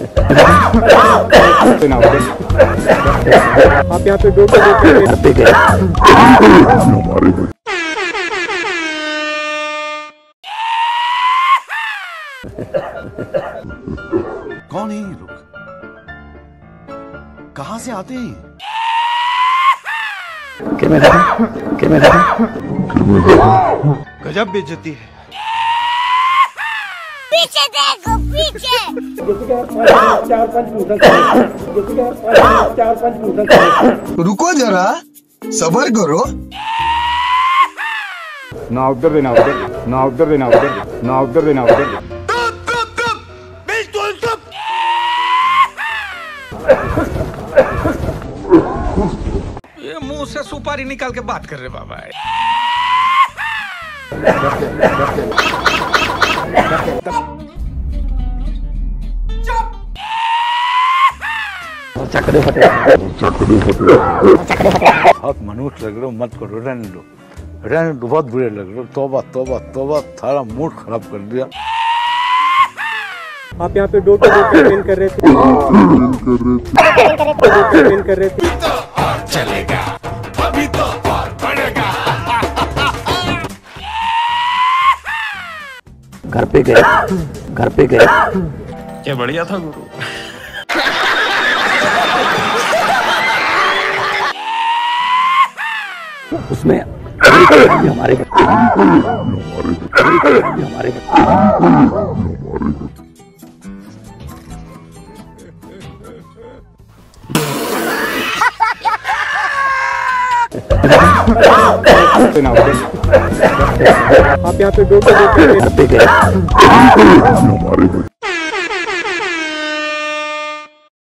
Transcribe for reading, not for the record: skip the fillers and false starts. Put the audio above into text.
आप यहाँ पे दो पे गए। कौन है ये लोग? कहां से आते हैं? गजब बेइज्जती है। पीछे देखो पीछे। रुको जरा, सबर करो। ना उधर देना उधर, ना उधर देना उधर, ना उधर देना उधर। ये मुंह से सुपारी निकाल के बात कर रहे बाबा। बहुत मनुष्य लग रहे हो, मत करो, रहने दो, बहुत बुरे लग रहे हो। तौबा तौबा तौबा, सारा मूड खराब कर दिया। आप यहाँ पे डोर पे कैंपेन कर रहे थे। कैंपेन कर रहे थे। चलेगा अभी तो और बढ़ेगा। घर पे गए। क्या बढ़िया था गुरु। उसमें हमारे आप यहाँ पे डोर पे गए।